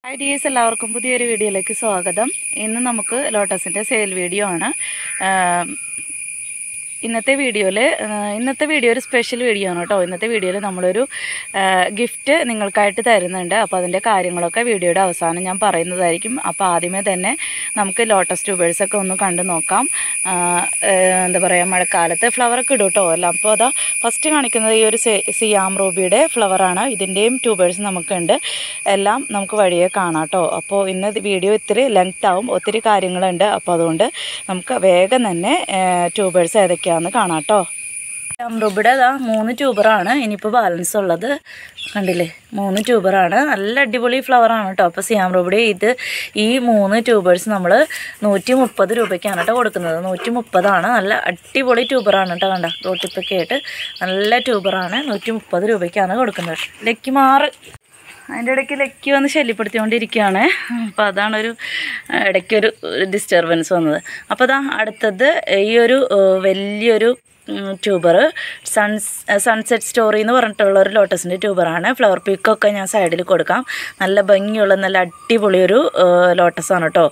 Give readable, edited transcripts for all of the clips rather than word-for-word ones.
Hi dears, എല്ലാവർക്കും പുതിയൊരു വീഡിയോയിലേക്ക് സ്വാഗതം. ഇന്ന് നമുക്ക് ലോട്ടസിന്റെ സെയിൽ വീഡിയോ ആണ്. ഇന്നത്തെ വീഡിയോ ഒരു സ്പെഷ്യൽ വീഡിയോ ആണ് കേട്ടോ. ഇന്നത്തെ വീഡിയോയിൽ നമ്മളൊരു ഗിഫ്റ്റ് നിങ്ങൾക്കായിട്ട് തരുന്നുണ്ട്. അപ്പോൾ അതിൻ്റെ കാര്യങ്ങളൊക്കെ വീഡിയോയുടെ അവസാനം ഞാൻ പറയുന്നതായിരിക്കും. അപ്പോൾ ആദ്യമേ തന്നെ നമുക്ക് ലോട്ടസ് ട്യൂബേഴ്സൊക്കെ ഒന്ന് കണ്ടു നോക്കാം. എന്താ പറയുക, മഴക്കാലത്ത് ഫ്ലവറൊക്കെ ഇടും കേട്ടോ എല്ലാം. അപ്പോൾ അതാ ഫസ്റ്റ് കാണിക്കുന്നത് ഈ ഒരു സിയാം റൂബിയുടെ ഫ്ലവറാണ്. ഇതിൻ്റെയും ട്യൂബേഴ്സ് നമുക്കുണ്ട്. എല്ലാം നമുക്ക് വഴിയെ കാണാം കേട്ടോ. അപ്പോൾ ഇന്ന് വീഡിയോ ഇത്തിരി ലെങ്ത് ആവും, ഒത്തിരി കാര്യങ്ങളുണ്ട്. അപ്പോൾ അതുകൊണ്ട് നമുക്ക് വേഗം തന്നെ ട്യൂബേഴ്സ് ഏതൊക്കെയാണെന്ന് കാണാം കേട്ടോ. സിയാം റൂബിയുടെ അതാ 3 ട്യൂബറാണ് ഇനിയിപ്പോൾ ബാലൻസ് ഉള്ളത്. കണ്ടില്ലേ, 3 ട്യൂബറാണ്. നല്ല അടിപൊളി ഫ്ലവറാണ് കേട്ടോ. അപ്പോൾ സിയാം റൂബിയുടെ ഈ 3 ട്യൂബേഴ്സ് നമ്മൾ 130 രൂപയ്ക്കാണ് കേട്ടോ കൊടുക്കുന്നത്. 130 നല്ല അടിപൊളി ട്യൂബറാണ് കേട്ടോ. കണ്ട റോട്ടിപ്പൊക്കെ ആയിട്ട് നല്ല ട്യൂബറാണ്. 130 രൂപയ്ക്കാണ് കൊടുക്കുന്നത്. ലക്കി മാറ് അതിൻ്റെ ഇടയ്ക്ക് ലക്കി വന്ന് ശല്യപ്പെടുത്തിക്കൊണ്ടിരിക്കുകയാണ്. അപ്പോൾ അതാണൊരു ഇടയ്ക്കൊരു ഡിസ്റ്റർബൻസ് വന്നത്. അപ്പോൾ അതാ അടുത്തത് ഈ ഒരു വലിയൊരു ട്യൂബർ സൺസെറ്റ് സ്റ്റോറി എന്ന് പറഞ്ഞിട്ടുള്ളൊരു ലോട്ടസിൻ്റെ ട്യൂബറാണ്. ഫ്ലവർ പീക്കൊക്കെ ഞാൻ സൈഡിൽ കൊടുക്കാം. നല്ല ഭംഗിയുള്ള നല്ല അടിപൊളിയൊരു ലോട്ടസാണ് കേട്ടോ.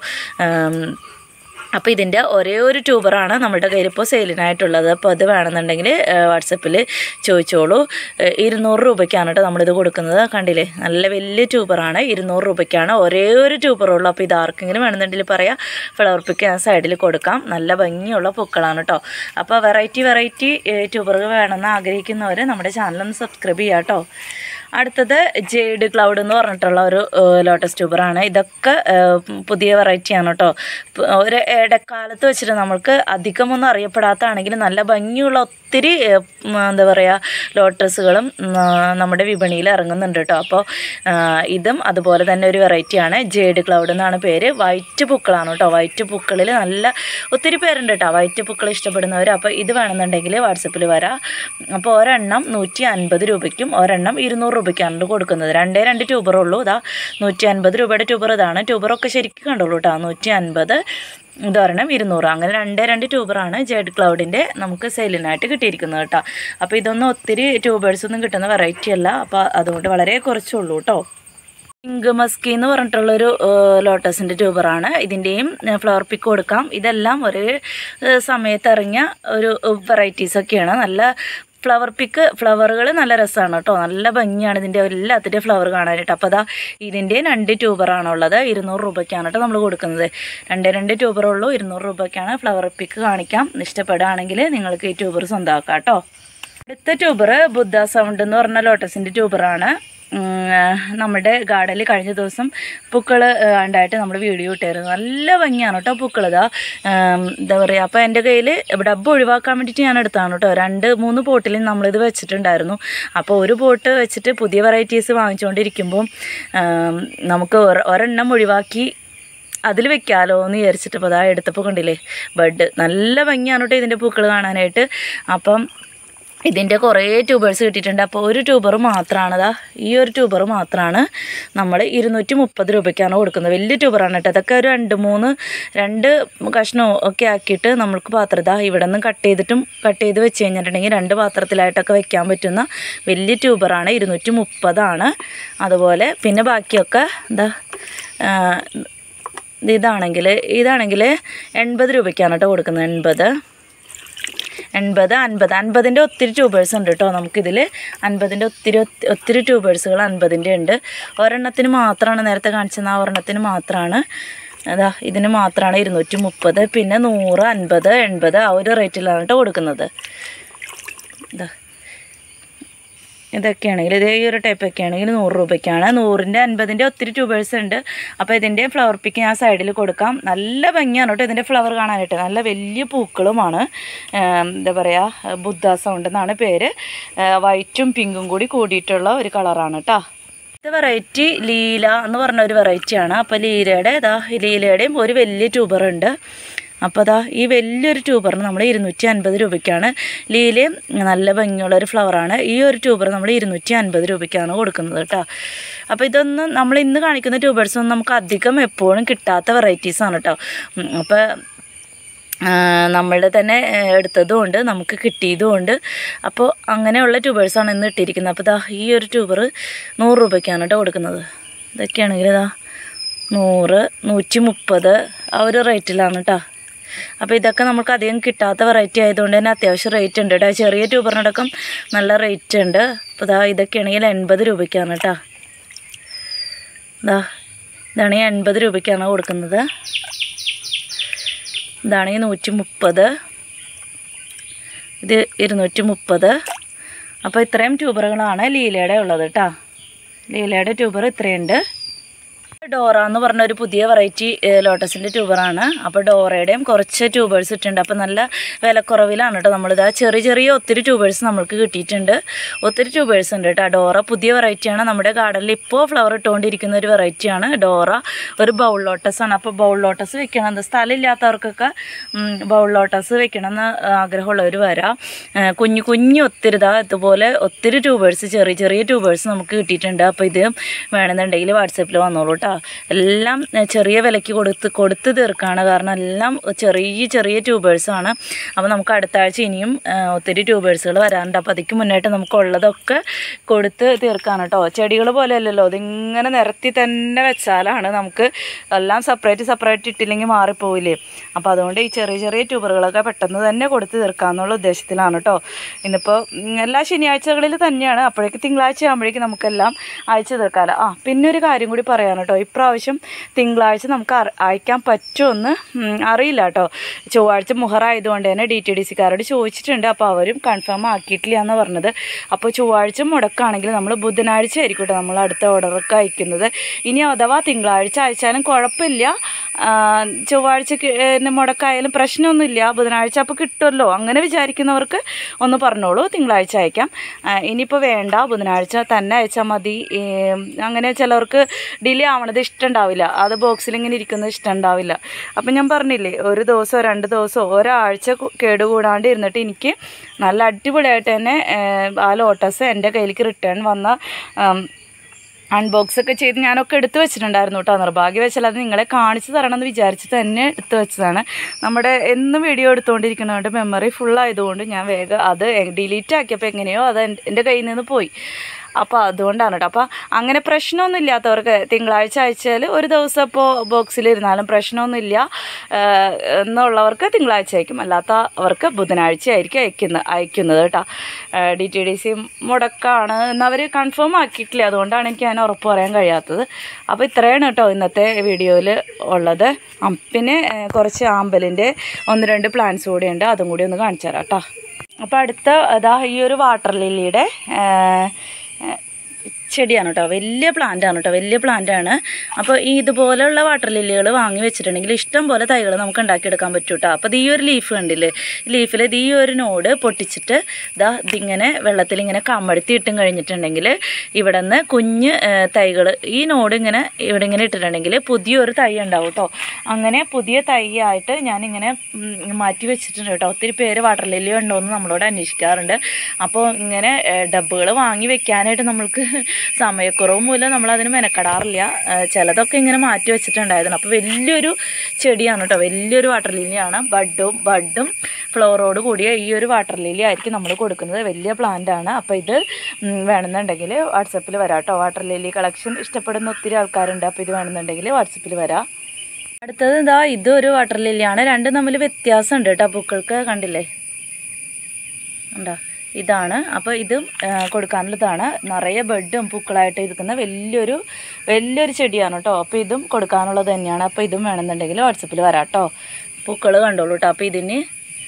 അപ്പോൾ ഇതിൻ്റെ ഒരേ ഒരു ട്യൂബറാണ് നമ്മുടെ കയ്യിൽ ഇപ്പോൾ സെയിലിനായിട്ടുള്ളത്. അപ്പോൾ അത് വേണമെന്നുണ്ടെങ്കിൽ വാട്സപ്പിൽ ചോദിച്ചോളൂ. 200 രൂപയ്ക്കാണ് കേട്ടോ നമ്മളിത് കൊടുക്കുന്നത്. കണ്ടില്ലേ, നല്ല വലിയ ട്യൂബറാണ്. 200 രൂപയ്ക്കാണ് ഒരേ ഒരു ട്യൂബറുള്ളൂ. അപ്പോൾ ഇത് ആർക്കെങ്കിലും വേണമെന്നുണ്ടെങ്കിൽ പറയാം, ഫ്ലവർ പിക്ക് ഞാൻ സൈഡിൽ കൊടുക്കാം. നല്ല ഭംഗിയുള്ള പൂക്കളാണ് കേട്ടോ. അപ്പോൾ വെറൈറ്റി ട്യൂബറുകൾ വേണമെന്ന് ആഗ്രഹിക്കുന്നവർ നമ്മുടെ ചാനലൊന്ന് സബ്സ്ക്രൈബ് ചെയ്യാം കേട്ടോ. അടുത്തത് ജെയ്ഡ് ക്ലൗഡ് എന്ന് പറഞ്ഞിട്ടുള്ള ഒരു ലോട്ടസ് ട്യൂബറാണ്. ഇതൊക്കെ പുതിയ വെറൈറ്റിയാണ് കേട്ടോ. ഒരു ഇടക്കാലത്ത് വെച്ചിട്ട് നമ്മൾക്ക് അധികമൊന്നും അറിയപ്പെടാത്തതാണെങ്കിലും നല്ല ഭംഗിയുള്ള ഒത്തിരി എന്താ പറയുക ലോട്ടസുകളും നമ്മുടെ വിപണിയിൽ ഇറങ്ങുന്നുണ്ട് കേട്ടോ. അപ്പോൾ ഇതും അതുപോലെ തന്നെ ഒരു വെറൈറ്റിയാണ്. ജെയ്ഡ് ക്ലൗഡ് എന്നാണ് പേര്. വൈറ്റ് പൂക്കളാണ് കേട്ടോ. വൈറ്റ് പൂക്കളിൽ നല്ല ഒത്തിരി പേരുണ്ട് കേട്ടോ, വൈറ്റ് പൂക്കൾ ഇഷ്ടപ്പെടുന്നവർ. അപ്പോൾ ഇത് വേണമെന്നുണ്ടെങ്കിൽ വാട്സപ്പിൽ വരാം. അപ്പോൾ ഒരെണ്ണം 150 രൂപയ്ക്കും ഒരെണ്ണം 200 രൂപയ്ക്കാണ് കൊടുക്കുന്നത്. 2 ട്യൂബറുള്ളൂ. ഇതാ 150 രൂപയുടെ ട്യൂബർ ഇതാണ്. ട്യൂബറൊക്കെ ശരിക്കും കണ്ടോളൂ കേട്ടോ. 150, ഇതൊരെണ്ണം 200. അങ്ങനെ 2 ട്യൂബറാണ് ജെയ്ഡ് ക്ലൗഡിൻ്റെ നമുക്ക് സെയിലിനായിട്ട് കിട്ടിയിരിക്കുന്നത് കേട്ടോ. അപ്പോൾ ഇതൊന്നും ഒത്തിരി ട്യൂബേഴ്സൊന്നും കിട്ടുന്ന വെറൈറ്റി അല്ല. അപ്പോൾ അതുകൊണ്ട് വളരെ കുറച്ചുള്ളൂ കേട്ടോ. പിങ്ക് മസ്കി എന്ന് പറഞ്ഞിട്ടുള്ളൊരു ലോട്ടസിൻ്റെ ട്യൂബറാണ്. ഇതിൻ്റെയും ഫ്ലവർ പിക്ക് കൊടുക്കാം. ഇതെല്ലാം ഒരേ സമയത്ത് ഇറങ്ങിയ ഒരു വെറൈറ്റീസൊക്കെയാണ്. നല്ല ഫ്ലവർ പിക്ക് ഫ്ലവറുകൾ നല്ല രസമാണ് കേട്ടോ. നല്ല ഭംഗിയാണ് ഇതിൻ്റെ എല്ലാത്തിൻ്റെ ഫ്ലവർ കാണാനായിട്ട്. അപ്പോൾ അതാ ഇതിൻ്റെ 2 ട്യൂബറാണുള്ളത്. 200 രൂപയ്ക്കാണ് കേട്ടോ നമ്മൾ കൊടുക്കുന്നത്. 2 ട്യൂബറുള്ളൂ. 200 രൂപയ്ക്കാണ്. ഫ്ലവർ പിക്ക് കാണിക്കാം. ഇഷ്ടപ്പെടുകയാണെങ്കിൽ നിങ്ങൾക്ക് ഈ ട്യൂബർ സ്വന്തമാക്കാം കേട്ടോ. അടുത്ത ട്യൂബർ ബുദ്ധ സൗണ്ട് എന്ന് പറഞ്ഞ ലോട്ടസിൻ്റെ ട്യൂബറാണ്. നമ്മുടെ ഗാർഡനിൽ കഴിഞ്ഞ ദിവസം പൂക്കൾ ഉണ്ടായിട്ട് നമ്മൾ വീഡിയോ ഇട്ടായിരുന്നു. നല്ല ഭംഗിയാണ് കേട്ടോ പൂക്കളിതാ. എന്താ പറയുക, അപ്പോൾ എൻ്റെ കയ്യിൽ ഡബ്ബ് ഒഴിവാക്കാൻ വേണ്ടിയിട്ട് ഞാൻ എടുത്താണ് കേട്ടോ. 2-3 പോട്ടിൽ നമ്മളിത് വെച്ചിട്ടുണ്ടായിരുന്നു. അപ്പോൾ ഒരു പോട്ട് വെച്ചിട്ട് പുതിയ വെറൈറ്റീസ് വാങ്ങിച്ചുകൊണ്ടിരിക്കുമ്പോൾ നമുക്ക് ഒരെണ്ണം ഒഴിവാക്കി അതിൽ വെക്കാമല്ലോ എന്ന് വിചാരിച്ചിട്ട് ഇപ്പോൾ അതാ എടുത്തപ്പോൾ കണ്ടില്ലേ ബഡ്. നല്ല ഭംഗിയാണ് കേട്ടോ ഇതിൻ്റെ പൂക്കൾ കാണാനായിട്ട്. അപ്പം ഇതിൻ്റെ കുറേ ട്യൂബേഴ്സ് കിട്ടിയിട്ടുണ്ട്. അപ്പോൾ ഒരു ട്യൂബർ മാത്രമാണ് ഈ ഒരു ട്യൂബർ മാത്രമാണ് നമ്മൾ 230 രൂപയ്ക്കാണ് കൊടുക്കുന്നത്. വലിയ ട്യൂബറാണ് കേട്ടോ. അതൊക്കെ ഒരു 2 കഷ്ണം ഒക്കെ ആക്കിയിട്ട് നമ്മൾക്ക് പാത്രം ഇവിടെ നിന്ന് കട്ട് ചെയ്ത് വെച്ച് കഴിഞ്ഞിട്ടുണ്ടെങ്കിൽ 2 പാത്രത്തിലായിട്ടൊക്കെ വെക്കാൻ പറ്റുന്ന വലിയ ട്യൂബറാണ്. 230 അതുപോലെ പിന്നെ ബാക്കിയൊക്കെ ഇതാണെങ്കിൽ 80 രൂപയ്ക്കാണ് കേട്ടോ കൊടുക്കുന്നത്. 80, 50ൻ്റെ ഒത്തിരി ട്യൂബേഴ്സ് ഉണ്ട് കേട്ടോ നമുക്കിതിൽ. 50ൻ്റെ ഒത്തിരി ട്യൂബേഴ്സുകൾ 50ൻ്റെ ഉണ്ട്. ഒരെണ്ണത്തിന് മാത്രമാണ് നേരത്തെ കാണിച്ചത്. ആ ഒരെണ്ണത്തിന് മാത്രമാണ് അതാ ഇതിന് മാത്രമാണ് 230. പിന്നെ 100, 50, 80 ആ ഒരു റേറ്റിലാണ് കേട്ടോ കൊടുക്കുന്നത്. ഇതൊക്കെയാണെങ്കിൽ ഇതേ ഈ ഒരു ടൈപ്പൊക്കെ ആണെങ്കിൽ 100 രൂപയ്ക്കാണ്. 100ൻ്റെ 50ൻ്റെ ഒത്തിരി ട്യൂബേഴ്സ് ഉണ്ട്. അപ്പോൾ ഇതിൻ്റെ ഫ്ലവർ പിക്ക് ഞാൻ സൈഡിൽ കൊടുക്കാം. നല്ല ഭംഗിയാണ് കേട്ടോ ഇതിൻ്റെ ഫ്ലവർ കാണാനായിട്ട്. നല്ല വലിയ പൂക്കളുമാണ്. എന്താ പറയുക, ബുദ്ധ സൗണ്ട് എന്നാണ് പേര്. വൈറ്റും പിങ്കും കൂടിയിട്ടുള്ള ഒരു കളറാണ് കേട്ടോ. ഇത് വെറൈറ്റി ലീല എന്ന് പറഞ്ഞ ഒരു വെറൈറ്റിയാണ്. അപ്പോൾ ലീലയുടെയും ഒരു വലിയ ട്യൂബറുണ്ട്. അപ്പോൾ അതാ ഈ വലിയൊരു ട്യൂബറിന് നമ്മൾ 250 രൂപയ്ക്കാണ്. ലീലയും നല്ല ഭംഗിയുള്ളൊരു ഫ്ലവറാണ്. ഈ ഒരു ട്യൂബർ നമ്മൾ 250 രൂപയ്ക്കാണ് കൊടുക്കുന്നത് കേട്ടോ. അപ്പോൾ ഇതൊന്നും നമ്മൾ ഇന്ന് കാണിക്കുന്ന ട്യൂബേഴ്സൊന്നും നമുക്ക് അധികം എപ്പോഴും കിട്ടാത്ത വെറൈറ്റീസാണ് കേട്ടോ. അപ്പോൾ നമ്മളുടെ തന്നെ എടുത്തതുമുണ്ട്, നമുക്ക് കിട്ടിയതുമുണ്ട്. അപ്പോൾ അങ്ങനെയുള്ള ട്യൂബേഴ്സാണ് ഇന്ന് ഇട്ടിരിക്കുന്നത്. അപ്പോൾ ഈ ഒരു ട്യൂബർ 100 രൂപയ്ക്കാണ് കേട്ടോ കൊടുക്കുന്നത്. ഇതൊക്കെയാണെങ്കിൽ 100, 130 ആ ഒരു റേറ്റിലാണ് കേട്ടോ. അപ്പോൾ ഇതൊക്കെ നമുക്ക് അധികം കിട്ടാത്ത വെറൈറ്റി ആയതുകൊണ്ട് തന്നെ അത്യാവശ്യം റേറ്റ് ഉണ്ട് കേട്ടോ. ചെറിയ ട്യൂബറിനടക്കം നല്ല റേറ്റ് ഉണ്ട്. അപ്പോൾ ഇതൊക്കെയാണെങ്കിൽ 80 രൂപയ്ക്കാണ് കേട്ടോ. ഇതാണെങ്കിൽ 80 രൂപയ്ക്കാണ് കൊടുക്കുന്നത്. ഇതാണെങ്കിൽ 130, ഇത് 230. അപ്പോൾ ഇത്രയും ട്യൂബറുകളാണ് ലീലയുടെ ഉള്ളത് കേട്ടോ. ലീലയുടെ ട്യൂബർ ഇത്രയുണ്ട്. ഡോറ എന്ന് പറഞ്ഞ ഒരു പുതിയ വെറൈറ്റി ലോട്ടസിൻ്റെ ട്യൂബറാണ്. അപ്പോൾ ഡോറയുടെയും കുറച്ച് ട്യൂബേഴ്സ് ഇട്ടുണ്ട്. അപ്പോൾ നല്ല വിലക്കുറവിലാണ് കേട്ടോ നമ്മളിതാ ചെറിയ ഒത്തിരി ട്യൂബേഴ്സ് നമ്മൾക്ക് കിട്ടിയിട്ടുണ്ട്. ഒത്തിരി ട്യൂബേഴ്സ് ഉണ്ട് കേട്ടോ. ഡോറ പുതിയ വെറൈറ്റിയാണ്. നമ്മുടെ ഗാർഡനിൽ ഇപ്പോൾ ഫ്ലവർ ഇട്ടുകൊണ്ടിരിക്കുന്ന ഒരു വെറൈറ്റിയാണ് ഡോറ. ഒരു ബൗൾ ലോട്ടസാണ്. അപ്പോൾ ബൗൾ ലോട്ടസ് വെക്കണം, എന്താ സ്ഥലമില്ലാത്തവർക്കൊക്കെ ബൗൾ ലോട്ടസ് വെക്കണം എന്ന് ആഗ്രഹമുള്ളവർ വരാം. കുഞ്ഞു ഒത്തിരി ഇതുപോലെ ഒത്തിരി ട്യൂബേഴ്സ് ചെറിയ ട്യൂബേഴ്സ് നമുക്ക് കിട്ടിയിട്ടുണ്ട്. അപ്പോൾ ഇത് വേണമെന്നുണ്ടെങ്കിൽ വാട്സാപ്പിൽ വന്നോളൂ കേട്ടോ. എല്ലാം ചെറിയ വിലയ്ക്ക് കൊടുത്ത് തീർക്കാണ്. കാരണം എല്ലാം ചെറിയ ട്യൂബേഴ്സാണ്. അപ്പോൾ നമുക്ക് അടുത്ത ആഴ്ച ഇനിയും ഒത്തിരി ട്യൂബേഴ്സുകൾ വരാറുണ്ട്. അപ്പോൾ അതിക്ക് മുന്നായിട്ട് നമുക്കുള്ളതൊക്കെ കൊടുത്ത് തീർക്കാണ് കേട്ടോ. ചെടികൾ പോലെയല്ലല്ലോ, അതിങ്ങനെ നിരത്തി തന്നെ വെച്ചാലാണ് നമുക്ക് എല്ലാം സെപ്പറേറ്റ് ഇട്ടില്ലെങ്കിൽ മാറിപ്പോവില്ലേ. അപ്പോൾ അതുകൊണ്ട് ഈ ചെറിയ ട്യൂബറുകളൊക്കെ പെട്ടെന്ന് തന്നെ കൊടുത്ത് തീർക്കാമെന്നുള്ള ഉദ്ദേശത്തിലാണ് കേട്ടോ. ഇന്നിപ്പോൾ എല്ലാ ശനിയാഴ്ചകളിൽ തന്നെയാണ്. അപ്പോഴേക്ക് തിങ്കളാഴ്ച ആകുമ്പോഴേക്കും നമുക്കെല്ലാം അയച്ചു തീർക്കാമല്ലോ. പിന്നെ ഒരു കാര്യം കൂടി പറയാൻ കേട്ടോ. ഇപ്രാവശ്യം തിങ്കളാഴ്ച നമുക്ക് അയക്കാൻ പറ്റുമെന്ന് അറിയില്ല കേട്ടോ. ചൊവ്വാഴ്ച മുഹറായതുകൊണ്ട് തന്നെ DTDCക്കാരോട് ചോദിച്ചിട്ടുണ്ട്. അപ്പോൾ അവരും കൺഫേം ആക്കിയിട്ടില്ല എന്ന് പറഞ്ഞത്. അപ്പോൾ ചൊവ്വാഴ്ച മുടക്കാണെങ്കിൽ നമ്മൾ ബുധനാഴ്ച ആയിരിക്കും കേട്ടോ നമ്മൾ അടുത്ത ഓർഡറൊക്കെ അയക്കുന്നത്. ഇനി അഥവാ തിങ്കളാഴ്ച അയച്ചാലും കുഴപ്പമില്ല, ചൊവ്വാഴ്ചക്ക് മുടക്കായാലും പ്രശ്നമൊന്നുമില്ല. ബുധനാഴ്ച അപ്പോൾ കിട്ടുമല്ലോ അങ്ങനെ വിചാരിക്കുന്നവർക്ക് ഒന്ന് പറഞ്ഞോളൂ, തിങ്കളാഴ്ച അയക്കാം. ഇനിയിപ്പോൾ വേണ്ട, ബുധനാഴ്ച തന്നെ അയച്ചാൽ മതി. അങ്ങനെ ചിലവർക്ക് ഡിലേ ആവണത് ഇഷ്ടമുണ്ടാവില്ല, അത് ബോക്സിൽ ഇങ്ങനെ ഇരിക്കുന്നത് ഇഷ്ടമുണ്ടാവില്ല. അപ്പം ഞാൻ പറഞ്ഞില്ലേ, ഒരു ദിവസമോ 2 ദിവസമോ ഒരാഴ്ച കേടുകൂടാണ്ട് ഇരുന്നിട്ട് എനിക്ക് നല്ല അടിപൊളിയായിട്ട് തന്നെ ആ ലോട്ടസ് എൻ്റെ കയ്യിലേക്ക് റിട്ടേൺ വന്ന അൺബോക്സൊക്കെ ചെയ്ത് ഞാനൊക്കെ എടുത്തു വെച്ചിട്ടുണ്ടായിരുന്നു കേട്ടോ. നിർഭാഗ്യവശാൽ അത് നിങ്ങളെ കാണിച്ചു തരണമെന്ന് വിചാരിച്ച് തന്നെ എടുത്തു വെച്ചതാണ്. നമ്മുടെ എന്നും വീഡിയോ എടുത്തുകൊണ്ടിരിക്കുന്നതുകൊണ്ട് മെമ്മറി ഫുള്ളായതുകൊണ്ട് ഞാൻ വേഗം അത് ഡിലീറ്റ് ആക്കിയപ്പോൾ എങ്ങനെയോ അത് എൻ്റെ കയ്യിൽ നിന്ന് പോയി. അപ്പോൾ അതുകൊണ്ടാണ് കേട്ടോ. അപ്പോൾ അങ്ങനെ പ്രശ്നമൊന്നും ഇല്ലാത്തവർക്ക് തിങ്കളാഴ്ച അയച്ചാൽ ഒരു ദിവസം ഇപ്പോൾ ബോക്സിലിരുന്നാലും പ്രശ്നമൊന്നുമില്ല എന്നുള്ളവർക്ക് തിങ്കളാഴ്ച അയക്കും. അല്ലാത്തവർക്ക് ബുധനാഴ്ച ആയിരിക്കും അയക്കുന്നത് കേട്ടോ. DTDC മുടക്കാണ് എന്നവർ കൺഫേം ആക്കിയിട്ടില്ല, അതുകൊണ്ടാണ് എനിക്ക് അതിന് ഉറപ്പ് പറയാൻ കഴിയാത്തത്. അപ്പോൾ ഇത്രയാണ് കേട്ടോ ഇന്നത്തെ വീഡിയോയിൽ ഉള്ളത്. പിന്നെ കുറച്ച് ആമ്പലിൻ്റെ 1-2 പ്ലാന്റ്സ് കൂടിയുണ്ട്, അതും കൂടി ഒന്ന് കാണിച്ചു തരാം കേട്ടോ. അപ്പോൾ അടുത്ത ഈ ഒരു വാട്ടർ ലില്ലിയുടെ ചെടിയാണ് കേട്ടോ. വലിയ പ്ലാന്റാണ് കേട്ടോ, വലിയ പ്ലാന്റാണ്. അപ്പോൾ ഇതുപോലെയുള്ള വാട്ടർ ലില്ലികൾ വാങ്ങി വെച്ചിട്ടുണ്ടെങ്കിൽ ഇഷ്ടം പോലെ തൈകൾ നമുക്ക് ഉണ്ടാക്കിയെടുക്കാൻ പറ്റും കേട്ടോ. അപ്പോൾ ഈ ഒരു ലീഫ് കണ്ടില്ലേ, ലീഫിൽ ഈ ഒരു നോഡ് പൊട്ടിച്ചിട്ട് ഇതിങ്ങനെ വെള്ളത്തിൽ ഇങ്ങനെ കമഴ്ത്തി ഇട്ടും കഴിഞ്ഞിട്ടുണ്ടെങ്കിൽ ഇവിടെ നിന്ന് കുഞ്ഞ് തൈകൾ ഈ നോഡ് ഇങ്ങനെ ഇവിടെ ഇങ്ങനെ ഇട്ടിട്ടുണ്ടെങ്കിൽ പുതിയൊരു തൈ ഉണ്ടാവും കേട്ടോ. അങ്ങനെ പുതിയ തൈ ആയിട്ട് ഞാനിങ്ങനെ മാറ്റി വെച്ചിട്ടുണ്ട് കേട്ടോ. ഒത്തിരി പേര് വാട്ടർ ലില്ലി ഉണ്ടോ എന്ന് നമ്മളോട് അന്വേഷിക്കാറുണ്ട്. അപ്പോൾ ഇങ്ങനെ ഡബ്ബുകൾ വാങ്ങി വെക്കാനായിട്ട് നമ്മൾക്ക് സമയക്കുറവ് മൂലം നമ്മളതിന് മെനക്കെടാറില്ല. ചിലതൊക്കെ ഇങ്ങനെ മാറ്റി വെച്ചിട്ടുണ്ടായിരുന്നു. അപ്പോൾ വലിയൊരു ചെടിയാണ് കേട്ടോ, വലിയൊരു വാട്ടർ ലില്ലിയാണ്. ബഡും ഫ്ലവറോട് കൂടിയ ഈ ഒരു വാട്ടർ ലില്ലി ആയിരിക്കും നമ്മൾ കൊടുക്കുന്നത്. വലിയ പ്ലാന്റാണ്. അപ്പോൾ ഇത് വേണമെന്നുണ്ടെങ്കിൽ വാട്സപ്പിൽ വരാം കേട്ടോ. വാട്ടർ ലില്ലി കളക്ഷൻ ഇഷ്ടപ്പെടുന്ന ഒത്തിരി ആൾക്കാരുണ്ട്. അപ്പോൾ ഇത് വേണമെന്നുണ്ടെങ്കിൽ വാട്സപ്പിൽ വരാം. അടുത്തത് ഇതൊരു വാട്ടർ ലില്ലിയാണ്. രണ്ടും തമ്മിൽ വ്യത്യാസമുണ്ട് കേട്ടോ. പൂക്കൾക്ക് കണ്ടില്ലേ, ഉണ്ടോ, ഇതാണ്. അപ്പോൾ ഇതും കൊടുക്കാനുള്ളതാണ്. നിറയെ ബെഡും പൂക്കളായിട്ട് ഇരിക്കുന്ന വലിയൊരു ചെടിയാണ് കേട്ടോ. അപ്പോൾ ഇതും കൊടുക്കാനുള്ളത് തന്നെയാണ്. അപ്പോൾ ഇതും വേണമെന്നുണ്ടെങ്കിൽ വാട്സപ്പിൽ വരാം കേട്ടോ. പൂക്കൾ കണ്ടോളൂ കേട്ടോ. അപ്പോൾ ഇതിന്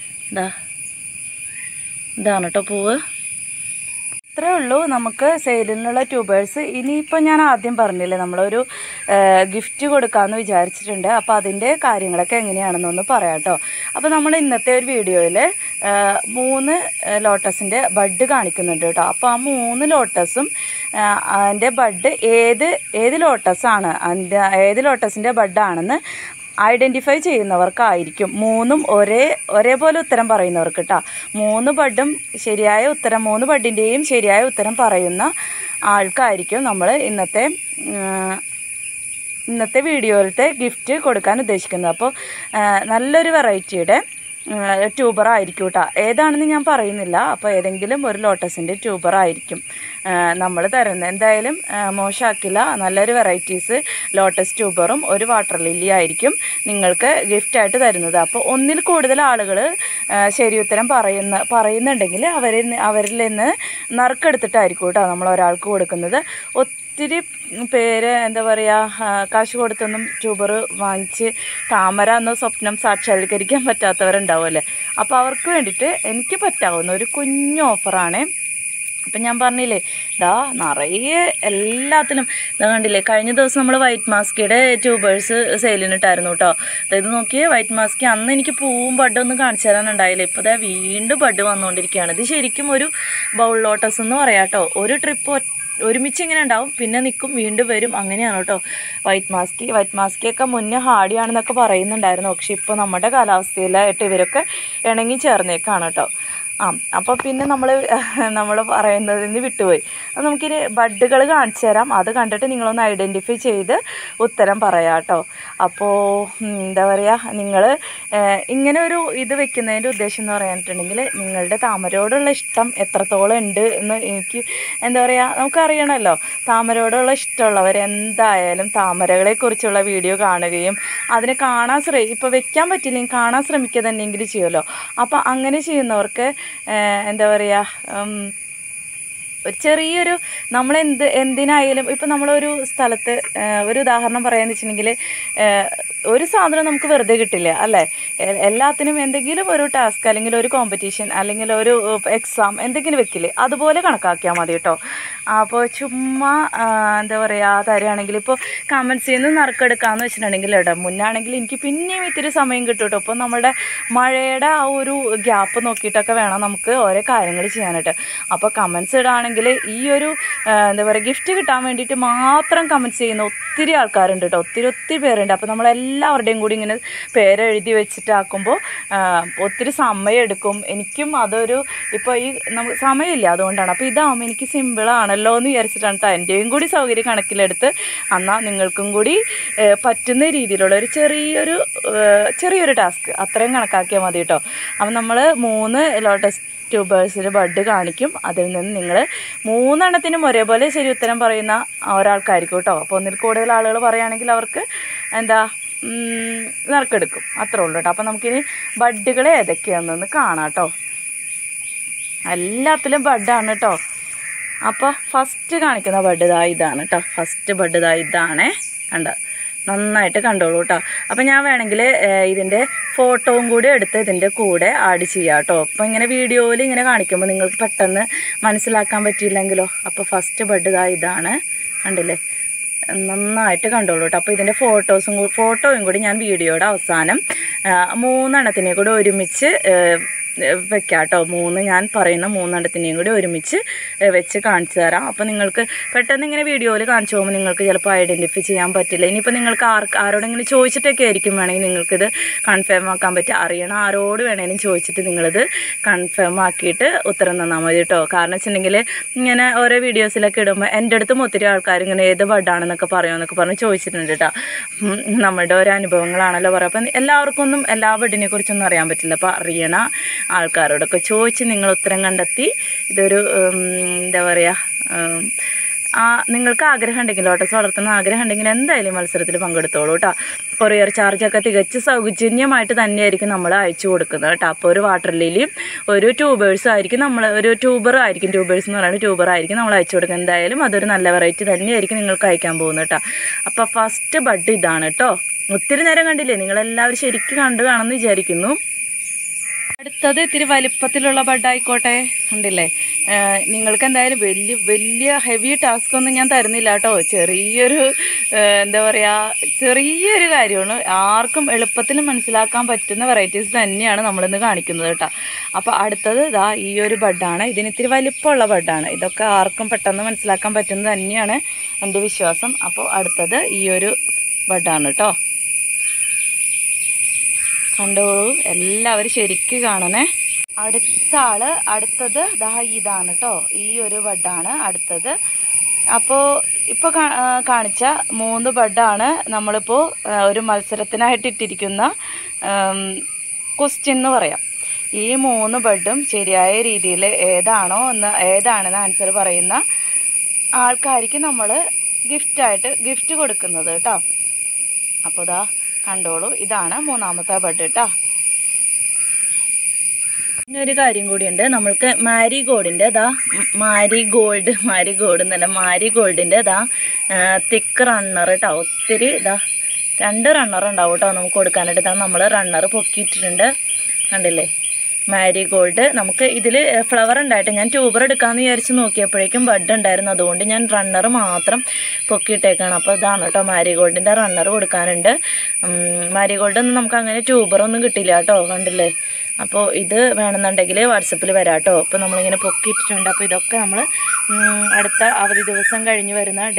ഇതാണ് കേട്ടോ പൂവ്. ഇത്രയേ ഉള്ളൂ നമുക്ക് സെയിലിനുള്ള ട്യൂബേഴ്സ്. ഇനിയിപ്പോൾ ഞാൻ ആദ്യം പറഞ്ഞില്ലേ നമ്മളൊരു ഗിഫ്റ്റ് കൊടുക്കാമെന്ന് വിചാരിച്ചിട്ടുണ്ട്. അപ്പോൾ അതിൻ്റെ കാര്യങ്ങളൊക്കെ എങ്ങനെയാണെന്നൊന്ന് പറയാം കേട്ടോ. അപ്പോൾ നമ്മൾ ഇന്നത്തെ ഒരു വീഡിയോയിൽ 3 ലോട്ടസിൻ്റെ ബഡ് കാണിക്കുന്നുണ്ട് കേട്ടോ. അപ്പോൾ ആ 3 ലോട്ടസും അതിൻ്റെ ബഡ് ഏത് ലോട്ടസാണ്, ഏത് ലോട്ടസിൻ്റെ ബഡാണെന്ന് ഐഡൻറ്റിഫൈ ചെയ്യുന്നവർക്കായിരിക്കും. 3ഉം ഒരേപോലെ ഉത്തരം പറയുന്നവർക്ക് കേട്ടോ. 3 ബഡും ശരിയായ ഉത്തരം, 3 ബഡിൻ്റെയും ശരിയായ ഉത്തരം പറയുന്ന ആൾക്കായിരിക്കും നമ്മൾ ഇന്നത്തെ വീഡിയോയിലത്തെ ഗിഫ്റ്റ് കൊടുക്കാൻ ഉദ്ദേശിക്കുന്നത്. അപ്പോൾ നല്ലൊരു വെറൈറ്റിയുടെ ട്യൂബറായിരിക്കും കേട്ടോ. ഏതാണെന്ന് ഞാൻ പറയുന്നില്ല. അപ്പോൾ ഏതെങ്കിലും ഒരു ലോട്ടസിൻ്റെ ട്യൂബറായിരിക്കും നമ്മൾ തരുന്നത്. എന്തായാലും മോശമാക്കില്ല. നല്ലൊരു വെറൈറ്റീസ് ലോട്ടസ് ട്യൂബറും ഒരു വാട്ടർ ലില്ലി ആയിരിക്കും നിങ്ങൾക്ക് ഗിഫ്റ്റായിട്ട് തരുന്നത്. അപ്പോൾ ഒന്നിൽ കൂടുതൽ ആളുകൾ ശരി ഉത്തരം പറയുന്നുണ്ടെങ്കിൽ അവരിൽ നിന്ന് നറുക്കെടുത്തിട്ടായിരിക്കും കേട്ടോ നമ്മൾ ഒരാൾക്ക് കൊടുക്കുന്നത്. ഒത്തിരി പേര് എന്താ പറയുക, കാശ് കൊടുത്തൊന്നും ട്യൂബർ വാങ്ങിച്ച് താമര എന്ന സ്വപ്നം സാക്ഷാത്കരിക്കാൻ പറ്റാത്തവരുണ്ടാവുമല്ലേ. അപ്പോൾ അവർക്ക് വേണ്ടിയിട്ട് എനിക്ക് പറ്റാവുന്ന ഒരു കുഞ്ഞു ഓഫറാണ്. അപ്പം ഞാൻ പറഞ്ഞില്ലേ, ഇതാ നിറയെ എല്ലാത്തിനും ഇതാ കണ്ടില്ലേ. കഴിഞ്ഞ ദിവസം നമ്മൾ വൈറ്റ് മാസ്കിയുടെ ട്യൂബേഴ്സ് സെയിലിനിട്ടായിരുന്നു കേട്ടോ. അതായത് നോക്കിയേ, വൈറ്റ് മാസ്കി അന്ന് എനിക്ക് പൂവും ബഡൊന്നും കാണിച്ചു തരാനുണ്ടായില്ല. ഇപ്പോൾ അതായത് വീണ്ടും ബഡ് വന്നുകൊണ്ടിരിക്കുകയാണ്. ഇത് ശരിക്കും ഒരു ബൗൾ ലോട്ടസ് എന്ന് പറയാം കേട്ടോ. ഒരു ട്രിപ്പ് ഒരുമിച്ച് ഇങ്ങനെ ഉണ്ടാവും, പിന്നെ നിൽക്കും, വീണ്ടും വരും, അങ്ങനെയാണ് കേട്ടോ വൈറ്റ് മാസ്കിയൊക്കെ മുന്നേ ഹാർഡിയാണെന്നൊക്കെ പറയുന്നുണ്ടായിരുന്നു. പക്ഷെ ഇപ്പോൾ നമ്മുടെ കാലാവസ്ഥയിലായിട്ട് ഇവരൊക്കെ ഇണങ്ങി ചേർന്നേക്കാണ് കേട്ടോ. അപ്പോൾ പിന്നെ നമ്മൾ പറയുന്നതിന് വിട്ടുപോയി. അത് നമുക്കിനി ബഡുകൾ കാണിച്ചു തരാം. അത് കണ്ടിട്ട് നിങ്ങളൊന്ന് ഐഡൻറ്റിഫൈ ചെയ്ത് ഉത്തരം പറയാം കേട്ടോ. അപ്പോൾ എന്താ പറയുക, നിങ്ങൾ ഇങ്ങനെ ഒരു ഇത് വെക്കുന്നതിൻ്റെ ഉദ്ദേശം എന്ന് പറയാനിട്ടുണ്ടെങ്കിൽ നിങ്ങളുടെ താമരയോടുള്ള ഇഷ്ടം എത്രത്തോളം ഉണ്ട് എന്ന് എനിക്ക് എന്താ പറയുക, നമുക്കറിയണമല്ലോ. താമരയോടുള്ള ഇഷ്ടമുള്ളവർ എന്തായാലും താമരകളെക്കുറിച്ചുള്ള വീഡിയോ കാണുകയും അതിനെ ഇപ്പോൾ വെക്കാൻ പറ്റില്ലെങ്കിൽ കാണാൻ ശ്രമിക്കുക തന്നെയെങ്കിലും ചെയ്യുമല്ലോ. അപ്പോൾ അങ്ങനെ ചെയ്യുന്നവർക്ക് എന്താ പറയുക, ഒരു ചെറിയൊരു എന്തിനായാലും ഇപ്പം നമ്മളൊരു സ്ഥലത്ത് ഒരു ഉദാഹരണം പറയാമെന്ന് വെച്ചിട്ടുണ്ടെങ്കിൽ ഒരു സാധനം നമുക്ക് വെറുതെ കിട്ടില്ല അല്ലേ. എല്ലാത്തിനും എന്തെങ്കിലും ഒരു ടാസ്ക് അല്ലെങ്കിൽ ഒരു കോമ്പറ്റീഷൻ അല്ലെങ്കിൽ ഒരു എക്സാം എന്തെങ്കിലും വെക്കില്ലേ, അതുപോലെ കണക്കാക്കിയാൽ മതി കേട്ടോ. അപ്പോൾ ചുമ്മാ എന്താ പറയുക തരികയാണെങ്കിൽ ഇപ്പോൾ കമൻസിൽ നിന്ന് നറുക്കെടുക്കാമെന്ന് വെച്ചിട്ടുണ്ടെങ്കിൽ കേട്ടോ, മുന്നാണെങ്കിൽ എനിക്ക് പിന്നെയും ഇത്തിരി സമയം കിട്ടും കേട്ടോ. ഇപ്പോൾ നമ്മുടെ മഴയുടെ ആ ഒരു ഗ്യാപ്പ് നോക്കിയിട്ടൊക്കെ വേണം നമുക്ക് ഓരോ കാര്യങ്ങൾ ചെയ്യാനായിട്ട്. അപ്പോൾ കമൻസ് ഇടുകയാണെങ്കിൽ ഈ ഒരു എന്താ പറയുക ഗിഫ്റ്റ് കിട്ടാൻ വേണ്ടിയിട്ട് മാത്രം കമൻറ്റ്സ് ചെയ്യുന്ന ഒത്തിരി ആൾക്കാരുണ്ട് കേട്ടോ. ഒത്തിരി പേരുണ്ട്. അപ്പോൾ നമ്മളെല്ലാവരുടെയും കൂടി ഇങ്ങനെ പേരെഴുതി വെച്ചിട്ടാക്കുമ്പോൾ ഒത്തിരി സമയം എടുക്കും. എനിക്കും അതൊരു ഇപ്പോൾ നമുക്ക് സമയമില്ല, അതുകൊണ്ടാണ്. അപ്പോൾ ഇതാകുമ്പോൾ എനിക്ക് സിമ്പിളാണല്ലോ എന്ന് വിചാരിച്ചിട്ടാണ് കേട്ടോ. എൻ്റെയും കൂടി സൗകര്യം കണക്കിലെടുത്ത് എന്നാൽ നിങ്ങൾക്കും കൂടി പറ്റുന്ന രീതിയിലുള്ള ഒരു ചെറിയൊരു ടാസ്ക് അത്രയും കണക്കാക്കിയാൽ മതി കേട്ടോ. അപ്പോൾ നമ്മൾ 3 ലോട്ടസ് ട്യൂബേഴ്സിൻ്റെ ബഡ് കാണിക്കും. അതിൽ നിന്ന് നിങ്ങൾ 3 എണ്ണത്തിനും ഒരേപോലെ ശരി ഉത്തരം പറയുന്ന ഒരാൾക്കായിരിക്കും കേട്ടോ. അപ്പോൾ ഒന്നിൽ കൂടുതൽ ആളുകൾ പറയുകയാണെങ്കിൽ അവർക്ക് നറുക്കെടുക്കും, അത്രേ ഉള്ളൂ കേട്ടോ. അപ്പോൾ നമുക്കിനി ബഡുകൾ ഏതൊക്കെയാണെന്നൊന്ന് കാണാം കേട്ടോ. എല്ലാത്തിലും ബഡാണ് കേട്ടോ. അപ്പോൾ ഫസ്റ്റ് കാണിക്കുന്ന ബഡ് ഇതാണ് കേട്ടോ. ഫസ്റ്റ് ബഡ് ഇതാണേ, കണ്ടോ, നന്നായിട്ട് കണ്ടോളൂ കേട്ടോ. അപ്പം ഞാൻ വേണമെങ്കിൽ ഇതിൻ്റെ ഫോട്ടോയും കൂടി എടുത്ത് ഇതിൻ്റെ കൂടെ ആഡ് ചെയ്യാം കേട്ടോ. അപ്പോൾ ഇങ്ങനെ വീഡിയോയിൽ ഇങ്ങനെ കാണിക്കുമ്പോൾ നിങ്ങൾക്ക് പെട്ടെന്ന് മനസ്സിലാക്കാൻ പറ്റിയില്ലെങ്കിലോ. അപ്പോൾ ഫസ്റ്റ് ബഡ് ഇതാണ്, കണ്ടില്ലേ, നന്നായിട്ട് കണ്ടോളൂ കേട്ടോ. അപ്പോൾ ഇതിൻ്റെ ഫോട്ടോയും കൂടി ഞാൻ വീഡിയോയുടെ അവസാനം 3 എണ്ണത്തിനെ കൂടി ഒരുമിച്ച് വെക്കാം കേട്ടോ. ഞാൻ പറയുന്ന 3 എണ്ണത്തിനെയും കൂടി ഒരുമിച്ച് വെച്ച് കാണിച്ചു തരാം. അപ്പോൾ നിങ്ങൾക്ക് പെട്ടെന്ന് ഇങ്ങനെ വീഡിയോയിൽ കാണിച്ചു പോകുമ്പോൾ നിങ്ങൾക്ക് ചിലപ്പോൾ ഐഡൻറ്റിഫൈ ചെയ്യാൻ പറ്റില്ല. ഇനിയിപ്പോൾ നിങ്ങൾക്ക് ആരോടെങ്കിലും ചോദിച്ചിട്ടൊക്കെ ആയിരിക്കും വേണമെങ്കിൽ നിങ്ങൾക്കിത് കൺഫേം ആക്കാൻ പറ്റുക. അറിയണം ആരോട് വേണമെങ്കിലും ചോദിച്ചിട്ട് നിങ്ങളിത് കൺഫേം ആക്കിയിട്ട് ഉത്തരം തന്നാൽ മതി കേട്ടോ. കാരണം വെച്ചിട്ടുണ്ടെങ്കിൽ ഇങ്ങനെ ഓരോ വീഡിയോസിലൊക്കെ ഇടുമ്പോൾ എൻ്റെ അടുത്തും ഒത്തിരി ആൾക്കാർ ഇങ്ങനെ ഏത് ബഡാണെന്നൊക്കെ പറയുമെന്നൊക്കെ പറഞ്ഞ് ചോദിച്ചിട്ടുണ്ട് കേട്ടോ. നമ്മുടെ ഓരോ അനുഭവങ്ങളാണല്ലോ പറയുക. അപ്പം എല്ലാവർക്കും ഒന്നും എല്ലാ ബഡിനെ കുറിച്ചൊന്നും അറിയാൻ പറ്റില്ല. അപ്പോൾ അറിയണ ആൾക്കാരോടൊക്കെ ചോദിച്ച് നിങ്ങൾ ഉത്തരം കണ്ടെത്തി ഇതൊരു എന്താ പറയുക, നിങ്ങൾക്ക് ആഗ്രഹം ഉണ്ടെങ്കിൽ ലോട്ടസ് വളർത്തുന്ന ആഗ്രഹം ഉണ്ടെങ്കിൽ എന്തായാലും മത്സരത്തിൽ പങ്കെടുത്തോളൂ കേട്ടോ. കൊറിയർ ചാർജൊക്കെ തികച്ച് സൗജന്യമായിട്ട് തന്നെയായിരിക്കും നമ്മൾ അയച്ചു കൊടുക്കുന്നത് കേട്ടോ. അപ്പോൾ ഒരു വാട്ടർ ലില്ലിയും ഒരു ട്യൂബേഴ്സും ആയിരിക്കും ട്യൂബേഴ്സ് എന്ന് പറയുന്നത് ട്യൂബറായിരിക്കും നമ്മൾ അയച്ചു കൊടുക്കുന്നത്. എന്തായാലും അതൊരു നല്ല വെറൈറ്റി തന്നെയായിരിക്കും നിങ്ങൾക്ക് അയക്കാൻ പോകുന്നത് കേട്ടോ. അപ്പോൾ ഫസ്റ്റ് ബഡ് ഇതാണ് കേട്ടോ. ഒത്തിരി നേരം കണ്ടില്ലേ, നിങ്ങളെല്ലാവരും ശരിക്കും കാണുമെന്ന് വിചാരിക്കുന്നു. അടുത്തത് ഇത്തിരി വലിപ്പത്തിലുള്ള ബഡായിക്കോട്ടെ, കണ്ടില്ലേ. നിങ്ങൾക്ക് എന്തായാലും വലിയ ഹെവി ടാസ്ക് ഒന്നും ഞാൻ തരുന്നില്ല കേട്ടോ. ചെറിയൊരു എന്താ പറയുക, ചെറിയൊരു കാര്യമാണ്. ആർക്കും എളുപ്പത്തിൽ മനസ്സിലാക്കാൻ പറ്റുന്ന വെറൈറ്റീസ് തന്നെയാണ് നമ്മളിന്ന് കാണിക്കുന്നത് കേട്ടോ. അപ്പോൾ അടുത്തത് ഈ ഒരു ബഡാണ്. ഇതിന് ഇത്തിരി വലിപ്പമുള്ള ബഡാണ്. ഇതൊക്കെ ആർക്കും പെട്ടെന്ന് മനസ്സിലാക്കാൻ പറ്റുന്നത് തന്നെയാണ് എൻ്റെ വിശ്വാസം. അപ്പോൾ അടുത്തത് ഈ ഒരു ബഡാണ് കേട്ടോ. കണ്ടോളൂ, എല്ലാവരും ശരിക്കും കാണണേ. അടുത്തത് ഇതാണ് കേട്ടോ. ഈ ഒരു ബഡാണ് അടുത്തത്. അപ്പോൾ ഇപ്പോൾ കാണിച്ച 3 ബഡാണ് നമ്മളിപ്പോൾ ഒരു മത്സരത്തിനായിട്ട് ഇട്ടിരിക്കുന്ന ക്വസ്റ്റ്യൻ എന്ന് പറയാം. ഈ 3 ബെഡും ശരിയായ രീതിയിൽ ഏതാണെന്ന് ആൻസർ പറയുന്ന ആൾക്കാർക്ക് നമ്മൾ ഗിഫ്റ്റ് കൊടുക്കുന്നത് കേട്ടോ. അപ്പോൾ ഇതാ കണ്ടോളൂ, ഇതാണ് 3ാമത്തെ ബെഡ് കേട്ടോ. പിന്നെ ഒരു കാര്യം കൂടിയുണ്ട്, നമ്മൾക്ക് മാരിഗോൾഡിൻ്റെ മാരിഗോൾഡിൻ്റെ തിക്ക് റണ്ണർ കേട്ടോ. ഒത്തിരി 2 റണ്ണർ ഉണ്ടാവും കേട്ടോ നമുക്ക് കൊടുക്കാനായിട്ട്. നമ്മൾ റണ്ണർ പൊക്കിയിട്ടിട്ടുണ്ട്, കണ്ടില്ലേ. മാരിഗോൾഡ് നമുക്ക് ഇതിൽ ഫ്ലവർ ഉണ്ടായിട്ട് ഞാൻ ട്യൂബർ എടുക്കാമെന്ന് വിചാരിച്ച് നോക്കിയപ്പോഴേക്കും ബഡ് ഉണ്ടായിരുന്നു, അതുകൊണ്ട് ഞാൻ റണ്ണർ മാത്രം പൊക്കിയിട്ടേക്കാണ്. അപ്പോൾ ഇതാണ് കേട്ടോ മാരിഗോൾഡിൻ്റെ റണ്ണർ കൊടുക്കാനുണ്ട്. മാരിഗോൾഡൊന്നും നമുക്ക് അങ്ങനെ ട്യൂബറൊന്നും കിട്ടില്ല കേട്ടോ, കണ്ടില്ലേ. അപ്പോൾ ഇത് വേണമെന്നുണ്ടെങ്കിൽ വാട്സപ്പിൽ വരാം കേട്ടോ. അപ്പോൾ നമ്മളിങ്ങനെ പൊക്കിയിട്ടിട്ടുണ്ട്. അപ്പോൾ ഇതൊക്കെ നമ്മൾ അടുത്ത അവധി ദിവസം കഴിഞ്ഞ്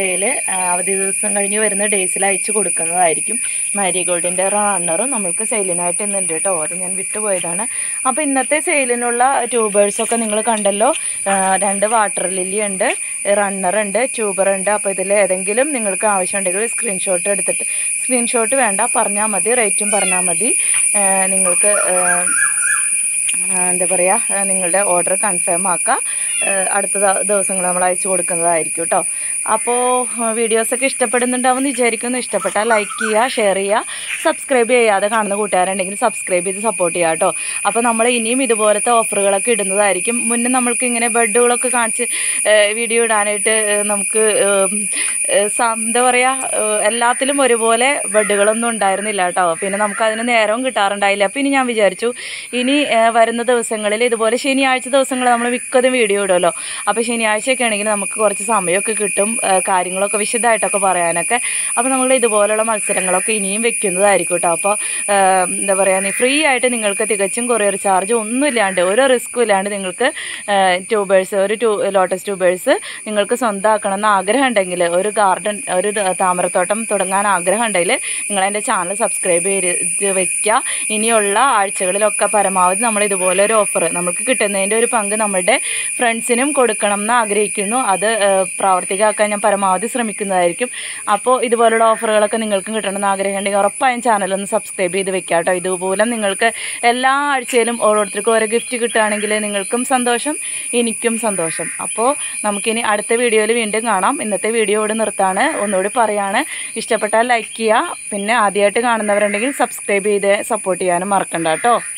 വരുന്ന ഡേയ്സിൽ അയച്ചു കൊടുക്കുന്നതായിരിക്കും. മാരിഗോൾഡിൻ്റെ റണ്ണറും നമ്മൾക്ക് സെയിലിനായിട്ട് ഇന്നുണ്ട് കേട്ടോ, അത് ഞാൻ വിട്ടുപോയതാണ്. അപ്പോൾ ഇന്നത്തെ സെയിലിനുള്ള ട്യൂബേഴ്സൊക്കെ നിങ്ങൾ കണ്ടല്ലോ. 2 വാട്ടർ ലില്ലി ഉണ്ട്, റണ്ണറുണ്ട്, ട്യൂബറുണ്ട്. അപ്പോൾ ഇതിൽ ഏതെങ്കിലും നിങ്ങൾക്ക് ആവശ്യമുണ്ടെങ്കിൽ സ്ക്രീൻഷോട്ട് വേണ്ട, പറഞ്ഞാൽ മതി, റേറ്റും പറഞ്ഞാൽ മതി. നിങ്ങൾക്ക് എന്താ പറയുക, നിങ്ങളുടെ ഓർഡർ കൺഫേം ആക്കുക. അടുത്ത ദിവസങ്ങൾ നമ്മൾ അയച്ചു കൊടുക്കുന്നതായിരിക്കും കേട്ടോ. അപ്പോൾ വീഡിയോസൊക്കെ ഇഷ്ടപ്പെടുന്നുണ്ടാവുമെന്ന് വിചാരിക്കുന്നു. ഇഷ്ടപ്പെട്ടാൽ ലൈക്ക് ചെയ്യുക, ഷെയർ ചെയ്യുക, സബ്സ്ക്രൈബ് ചെയ്യാതെ കാണുന്ന കൂട്ടുകാരുണ്ടെങ്കിൽ സബ്സ്ക്രൈബ് ചെയ്ത് സപ്പോർട്ട് ചെയ്യുക കേട്ടോ. അപ്പോൾ നമ്മൾ ഇനിയും ഇതുപോലത്തെ ഓഫറുകളൊക്കെ ഇടുന്നതായിരിക്കും. മുന്നേ നമ്മൾക്ക് ഇങ്ങനെ ബെഡുകളൊക്കെ കാണിച്ച് വീഡിയോ ഇടാനായിട്ട് നമുക്ക് എന്താ പറയുക, എല്ലാത്തിലും ഒരുപോലെ ബെഡുകളൊന്നും ഉണ്ടായിരുന്നില്ല കേട്ടോ. പിന്നെ നമുക്കതിന് നേരവും കിട്ടാറുണ്ടായില്ല. അപ്പോൾ ഇനി ഞാൻ വിചാരിച്ചു, ഇനി വരുന്ന ദിവസങ്ങളിൽ ഇതുപോലെ ശനിയാഴ്ച ദിവസങ്ങൾ നമ്മൾ മിക്കതും വീഡിയോ ഇടുമല്ലോ. അപ്പോൾ ശനിയാഴ്ചയൊക്കെ ആണെങ്കിൽ നമുക്ക് കുറച്ച് സമയമൊക്കെ കിട്ടും, കാര്യങ്ങളൊക്കെ വിശദമായിട്ടൊക്കെ പറയാനൊക്കെ. അപ്പോൾ നമ്മൾ ഇതുപോലുള്ള മത്സരങ്ങളൊക്കെ ഇനിയും വെക്കുന്നതായിരിക്കും കേട്ടോ. അപ്പോൾ എന്താ പറയുക, ഫ്രീ ആയിട്ട് നിങ്ങൾക്ക് തികച്ചും കൊറിയർ ചാർജ് ഒന്നുമില്ലാണ്ട്, ഒരു റിസ്ക്കും ഇല്ലാണ്ട് നിങ്ങൾക്ക് ലോട്ടസ് ട്യൂബേഴ്സ് നിങ്ങൾക്ക് സ്വന്തമാക്കണമെന്ന് ആഗ്രഹം ഉണ്ടെങ്കിൽ, ഒരു താമരത്തോട്ടം തുടങ്ങാൻ ആഗ്രഹം ഉണ്ടെങ്കിൽ നിങ്ങൾ എൻ്റെ ചാനൽ സബ്സ്ക്രൈബ് ചെയ്ത് വയ്ക്കുക. ഇനിയുള്ള ആഴ്ചകളിലൊക്കെ പരമാവധി നമ്മൾ ഇതുപോലെ ഒരു ഓഫർ നമുക്ക് കിട്ടുന്നതിൻ്റെ ഒരു പങ്ക് നമ്മുടെ ഫ്രണ്ട്സിനും കൊടുക്കണം എന്ന് ആഗ്രഹിക്കുന്നു. അത് പ്രാവർത്തികമാക്കാൻ ഞാൻ പരമാവധി ശ്രമിക്കുന്നതായിരിക്കും. അപ്പോൾ ഇതുപോലുള്ള ഓഫറുകളൊക്കെ നിങ്ങൾക്കും കിട്ടണമെന്ന് ആഗ്രഹമുണ്ടെങ്കിൽ ഉറപ്പായും ചാനലൊന്ന് സബ്സ്ക്രൈബ് ചെയ്ത് വെക്കുക കേട്ടോ. ഇതുപോലെ നിങ്ങൾക്ക് എല്ലാ ആഴ്ചയിലും ഓരോരുത്തർക്കും ഓരോ ഗിഫ്റ്റ് കിട്ടുകയാണെങ്കിൽ നിങ്ങൾക്കും സന്തോഷം, എനിക്കും സന്തോഷം. അപ്പോൾ നമുക്കിനി അടുത്ത വീഡിയോയിൽ വീണ്ടും കാണാം. ഇന്നത്തെ വീഡിയോ ഇവിടെ നിർത്താണ്. ഒന്നുകൂടി പറയാണ്, ഇഷ്ടപ്പെട്ടാൽ ലൈക്ക് ചെയ്യുക, പിന്നെ ആദ്യമായിട്ട് കാണുന്നവരുണ്ടെങ്കിൽ സബ്സ്ക്രൈബ് ചെയ്ത് സപ്പോർട്ട് ചെയ്യാനും മറക്കണ്ട കേട്ടോ.